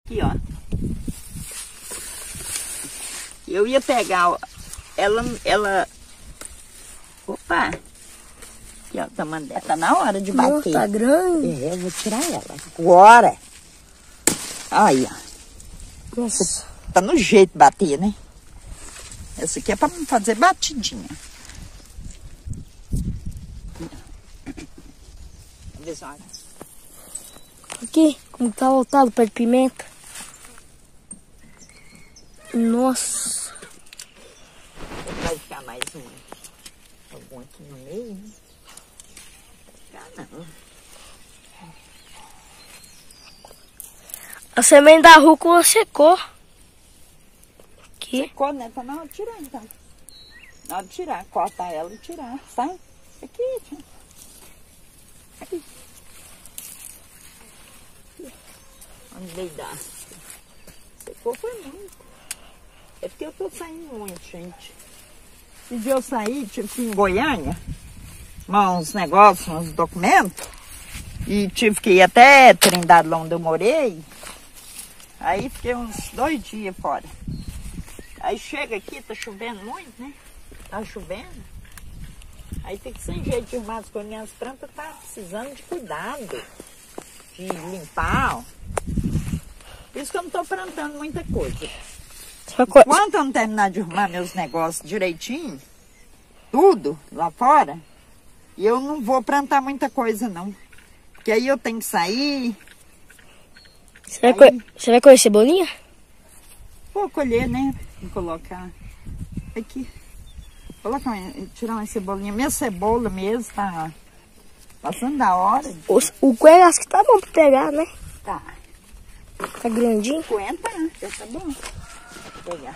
Aqui, ó. Eu ia pegar ela... Opa! Aqui, ó, o tamanho dela. Tá na hora de bater. Nossa, tá grande. É, eu vou tirar ela. Agora. Aí, ó. Nossa. Tá no jeito de bater, né? Essa aqui é pra fazer batidinha. Aqui, como tá voltado o pé de pimenta. Nossa. Vai ficar mais algum aqui no meio, né? Não. A semente da rúcula secou. Aqui. Secou, né? Tá na hora de tirar, então. Na hora de tirar. Cortar ela e tirar. Sai. Aqui, tia. Aqui. Onde veio dar? Secou foi muito. É porque eu tô saindo muito, gente. Se dia eu sair, tive que ir em Goiânia, uns negócios, uns documentos, e tive que ir até Trindade, lá onde eu morei. Aí fiquei uns 2 dias fora. Aí chega aqui, tá chovendo muito, né? Tá chovendo. Aí fica sem jeito de arrumar as coisas. Minhas plantas tá precisando de cuidado, de limpar, ó. Por isso que eu não tô plantando muita coisa. Enquanto eu não terminar de arrumar meus negócios direitinho, tudo lá fora, eu não vou plantar muita coisa, não. Porque aí eu tenho que sair. Você vai colher cebolinha? Vou colher, né? Vou colocar aqui. Colocar, tirar uma cebolinha. Minha cebola mesmo tá passando da hora. O coelho acho que tá bom pra pegar, né? Tá. Tá grandinho. 50, já tá bom. Vou pegar.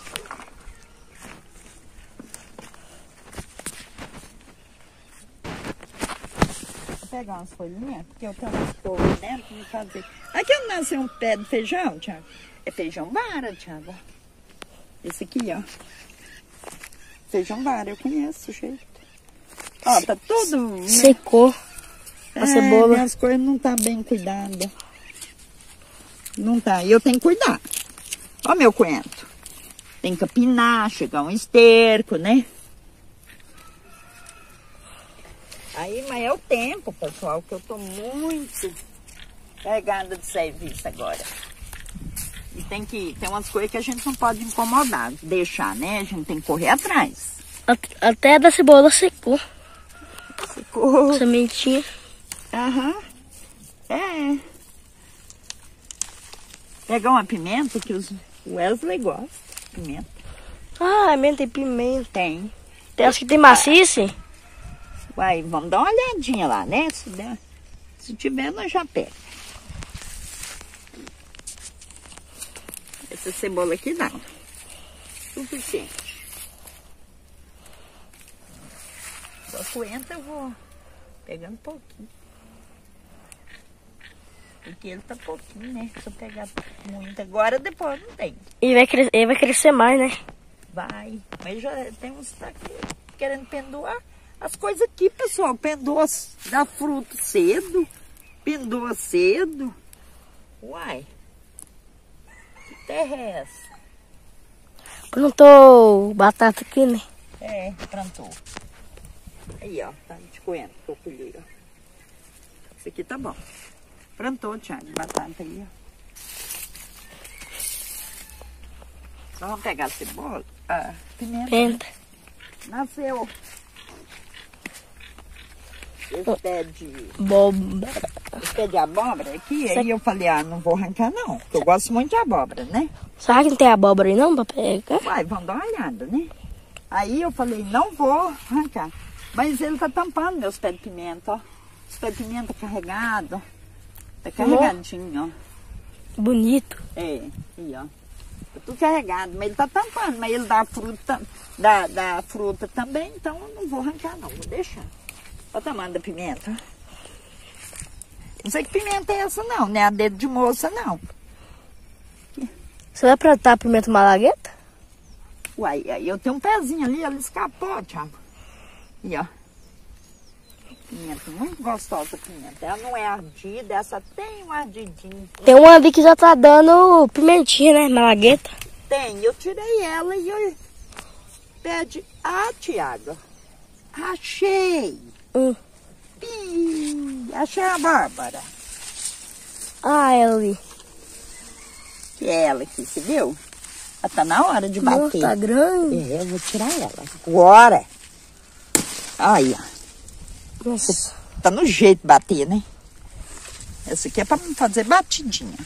Vou pegar umas folhinhas, porque eu tenho umas couves dentro e fazer. Aqui nasceu um pé de feijão, Thiago. É feijão vara, Thiago. Esse aqui, ó. Feijão vara, eu conheço o jeito. Ó, tá tudo... né? Secou a cebola. Minhas coisas não tá bem cuidadas. Não tá, e eu tenho que cuidar. Ó meu coentro. Tem que capinar, chegar um esterco, né? Aí, mas é o tempo, pessoal, que eu tô muito pegada de serviço agora. E tem umas coisas que a gente não pode incomodar, deixar, né? A gente tem que correr atrás. Até da cebola secou. Secou. Sementinha. Aham. É. Pegar uma pimenta que o Wesley gosta. Pimenta. Ah, menta e pimenta. Tem. Acho que tem maciça. Uai, vamos dar uma olhadinha lá, né? Se tiver, nós já pega. Essa cebola aqui dá. Suficiente. Só coentro eu vou pegando um pouquinho. Porque ele tá pouquinho, né? Se eu pegar muito agora, depois não tem. Ele vai crescer mais, né? Vai. Mas já tem uns que tá aqui querendo pendurar. As coisas aqui, pessoal, pendura, dá fruto cedo, pendura cedo. Uai, que terra é essa? Plantou batata aqui, né? É, plantou. Aí, ó, tá de coentro que eu colhei, ó. Esse aqui tá bom. Plantou, Thiago, batata aí, ó. Nós vamos pegar a cebola, a pimenta. Nasceu. Esse pé de abóbora. Esse pé de abóbora aqui, aí eu falei, não vou arrancar não, porque eu gosto muito de abóbora, né? Será que não tem abóbora aí não pra pegar? Vai, vamos dar uma olhada, né? Aí eu falei, não vou arrancar. Mas ele tá tampando meus pés de pimenta, ó. Os pés de pimenta carregado. Tá carregadinho, ó. Bonito. É, aí, ó. Tá tudo carregado, mas ele tá tampando, mas ele dá fruta, dá fruta também, então eu não vou arrancar não, vou deixar. Olha o tamanho da pimenta. Não sei que pimenta é essa não, né? A dedo de moça não. Você vai plantar pimenta malagueta? Uai, aí eu tenho um pezinho ali, ela escapou, Thiago. E ó. Pimenta, muito gostosa a pimenta. Ela não é ardida, essa tem um ardidinho. Tem uma ali que já tá dando pimentinha, né? Malagueta. Tem, eu tirei ela e eu pede. Ah, Tiago, achei. Achei a Bárbara. Ah, ela ali. Que é ela aqui, você viu? Ela tá na hora de bater. Nossa, tá grande. É, eu vou tirar ela agora. Aí, ó. Nossa. Tá no jeito de bater, né? Essa aqui é pra fazer batidinha.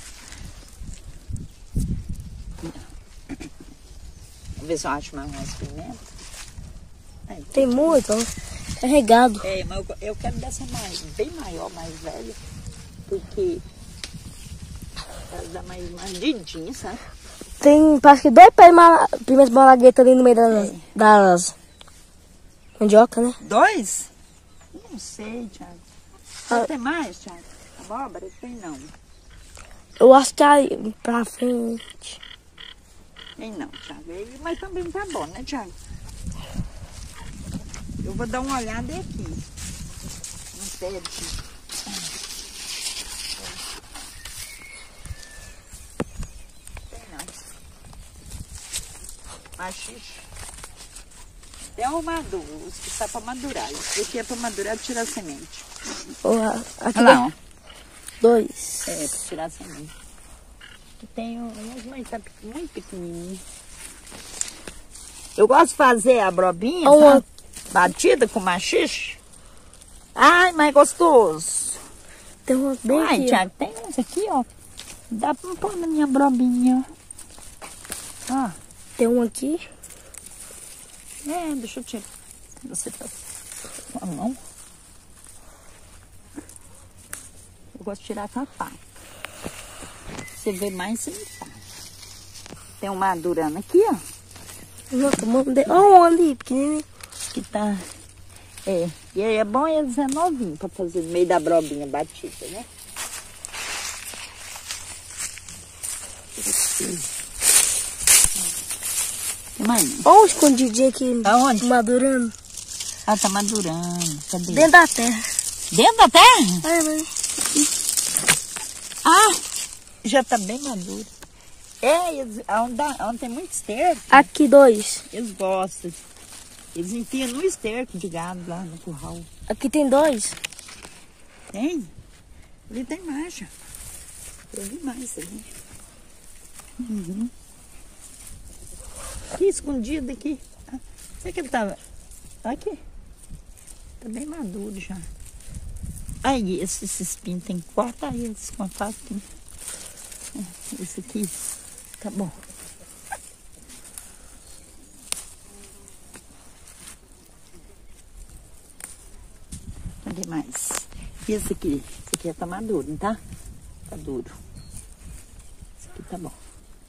Vamos ver se eu acho mais umas pimentas. Aí. Tem muito, ó. Carregado. É, mas eu quero dessa bem maior, mais velha. Porque ela dá mais ardidinha, sabe? Tem, parece que 2 pés de pimenta malagueta ali no meio das mandioca, né? 2? Não sei, Thiago. Tem mais, Thiago? Abóbora? Tem não. Eu acho que aí pra frente. Tem não, Thiago. Mas também tá bom, né, Thiago? Eu vou dar uma olhada aqui. No pé aqui. Tem não. Machixe. Tem um maduro, os que está para madurar. Esse aqui é para madurar e tirar a semente. Aqui Olha lá, ó. 2. É, para tirar a semente. Aqui tem uns, mas tá muito pequenininho. Eu gosto de fazer a brobinha, sabe? Batida com machixe. Ai, mas gostoso. Tem uma bem Ai, aqui. Thiago, tem uns aqui, ó. Dá pra pôr na minha brobinha. Ó. Tem um aqui. É, deixa eu tirar. Você tá com a mão. Eu gosto de tirar com a faca. Você vê mais, você me fala. Tem um madurando aqui, ó. Nossa, mandei. Ó, um ali, pequenininho. Que tá. É. E aí é bom eles é novinho pra fazer no meio da brobinha batida, né? Mãe. Ó, um escondidinho aqui. Aonde? Madurando. Ah, tá madurando. Cadê? Dentro da terra. Dentro da terra? Ai, mãe. Ah, já tá bem maduro. É, onde tem muito esterco, Aqui 2. eles gostam. Eles enfiam no esterco de gado lá no curral. Aqui tem 2. Tem? Ali tem mais já. Eu vi mais ali. Uhum. Aqui, escondido aqui. Ah, será que ele tava... Aqui. Tá bem maduro já. Aí, esses espinhos tem que cortar eles com a faquinha. Esse aqui, tá bom. Cadê mais? E esse aqui tá maduro, não tá? Tá duro. Esse aqui tá bom.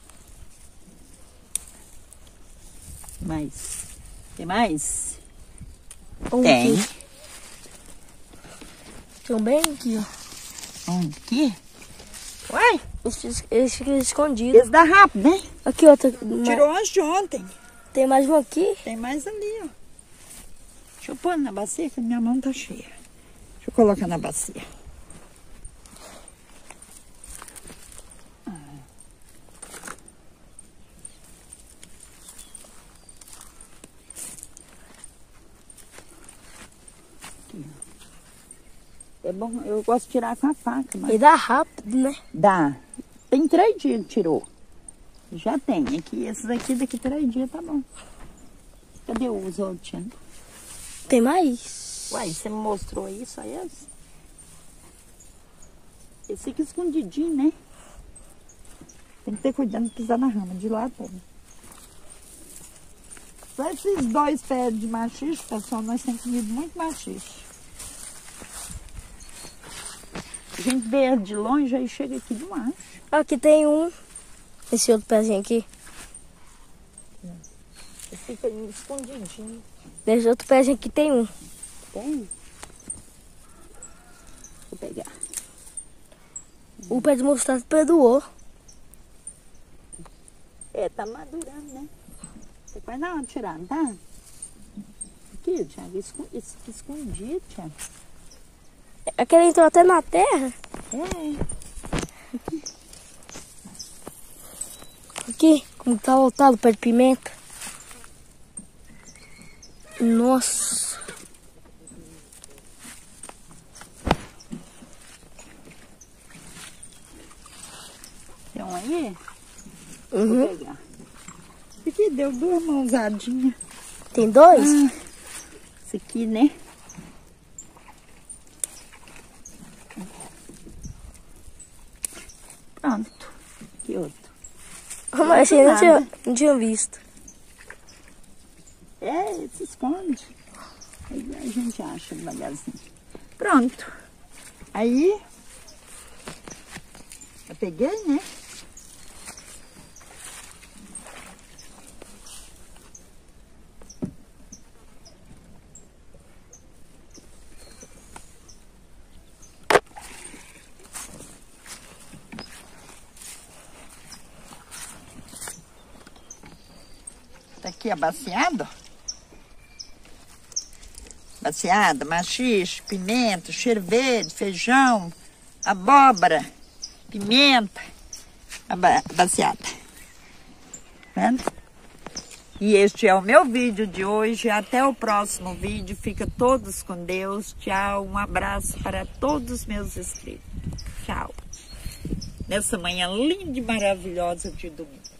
Mais? Tem mais? Tem. Aqui. Tem um bem aqui, ó. Onde? Aqui? Uai, Eles ficam escondidos. esse dá rápido, né? Aqui, ó. Tirou antes de ontem. Tem mais um aqui. Tem mais ali, ó. Deixa eu pôr na bacia que minha mão tá cheia. Deixa eu colocar na bacia. É bom, eu gosto de tirar com a faca, mas E dá rápido, né? dá. Tem 3 dias que tirou. Já tem. Aqui, esses aqui daqui 3 dias tá bom. Cadê os outros, Tiana? Tem mais? Uai, você me mostrou aí, só esse? Esse aqui escondidinho, né? Tem que ter cuidado de pisar na rama, de lá tem. Só esses 2 pés de machixe, pessoal, nós temos comido muito machixe. A gente vê de longe, aí chega aqui demais. Aqui tem um. Esse outro pezinho aqui. Esse fica escondidinho. Desse outro pezinho aqui tem um. Tem? Vou pegar. O pé de mostarda perdoou. É, tá madurando, né? Você quase não tirar, não tá? Aqui, Thiago, esse aqui escondido, Thiago. Aquele entrou até na terra. É. Aqui, como tá lotado o pé de pimenta. Nossa. Tem um aí? Uhum. Vou pegar. Aqui deu 2 mãozadinhas. Tem 2? Esse aqui, né? Pronto. Aqui outro. Mas esse aí não tinha visto. É, se esconde. Aí a gente acha devagarzinho. Pronto. Aí, eu peguei, né? Tá aqui abaciado. Baciada, maxixe, pimenta, cheiro verde, feijão, abóbora, pimenta, baciada. Vendo? E este é o meu vídeo de hoje. Até o próximo vídeo. Fica todos com Deus. Tchau. Um abraço para todos os meus inscritos. Tchau. Nessa manhã linda e maravilhosa de domingo.